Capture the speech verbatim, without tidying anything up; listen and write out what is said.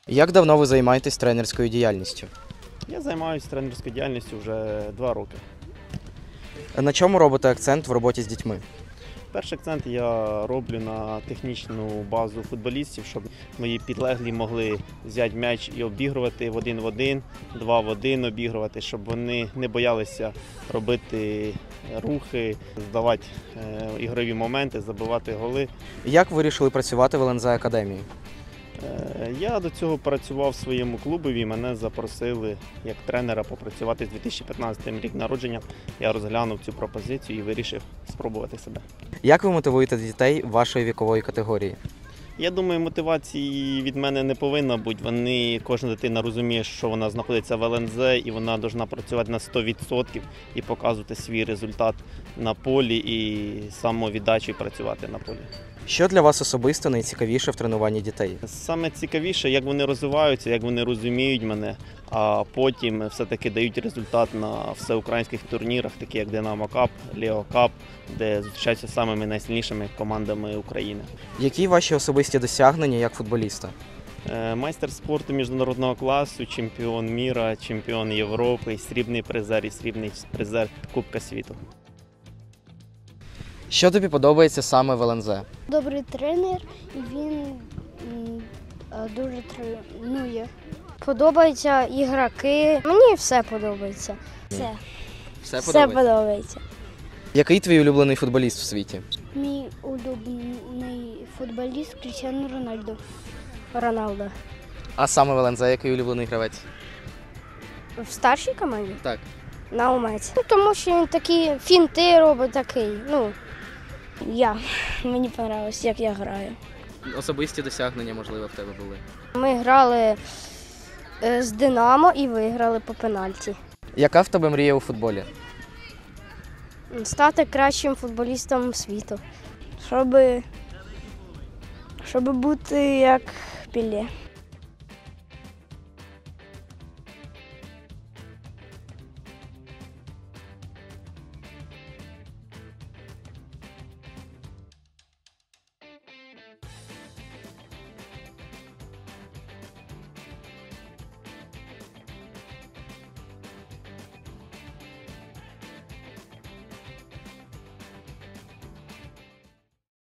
Як давно ви займаєтесь тренерською діяльністю? Я займаюся тренерською діяльністю вже два роки. На чому робите акцент в роботі з дітьми? Перший акцент я роблю на технічну базу футболістів, щоб мої підлеглі могли взяти м'яч і обігрувати в один в один, два в один обігрувати, щоб вони не боялися робити рухи, здавати е, ігрові моменти, забивати голи. Як ви вирішили працювати в ел ен зет Академії? Е, Я до цього працював в своєму клубові, мене запросили як тренера попрацювати з дві тисячі п'ятнадцятого рік народження. Я розглянув цю пропозицію і вирішив спробувати себе. Як ви мотивуєте дітей вашої вікової категорії? Я думаю, мотивації від мене не повинна бути. Вони, кожна дитина розуміє, що вона знаходиться в ел ен зет і вона повинна працювати на сто відсотків і показувати свій результат на полі і самовіддачею працювати на полі. Що для вас особисто найцікавіше в тренуванні дітей? Саме цікавіше, як вони розвиваються, як вони розуміють мене, а потім все-таки дають результат на всеукраїнських турнірах, такі як Динамо Кап, Лео Кап, де зустрічаються з самими найсильнішими командами України. Які ваші особисті досягнення як футболіста? Майстер спорту міжнародного класу, чемпіон міра, чемпіон Європи, срібний призер і срібний призер Кубка світу. Що тобі подобається саме в ел ен зет? Добрий тренер, і він м, е, дуже тренує. Подобаються ігроки. Мені все подобається. Все. Все Все подобається. Який твій улюблений футболіст в світі? Мій улюблений футболіст Крістіану Рональду. Роналдо. А саме в ел ен зет який улюблений гравець? В старшій команді? Так. Наумець. Ну, тому що він такі фінти робить такий. Ну, я. Мені подобалось, як я граю. Особисті досягнення, можливо, в тебе були. Ми грали е, з Динамо і виграли по пенальті. Яка в тебе мрія у футболі? Стати кращим футболістом світу. Щоб, щоб бути як Пеле.